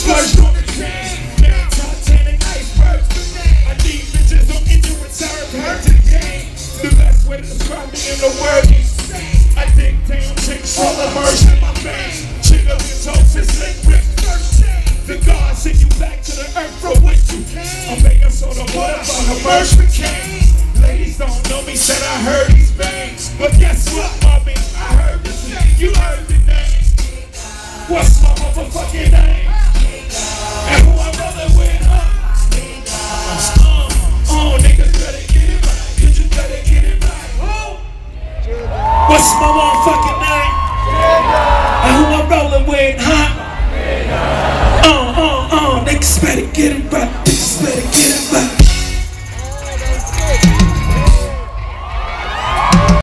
First on the chain, now Titanic iceberg. I need bitches on injured return, hurt to the game. The best way to describe me in the word is I dig damn chicks all immersion in my veins. Chick up your toes, it's like Rick first. The God send you back to the earth from which you came. I'm making soda water for her merchant came. Ladies don't know me, said I heard these bangs. But guess what, mommy? I heard this name. You heard the name. What's my motherfucking name? And who I'm rolling with, niggas better get it right. Cause you better get it right. What's my motherfucking name? And who I'm rolling with, Niggas better get it right. Niggas better get it right.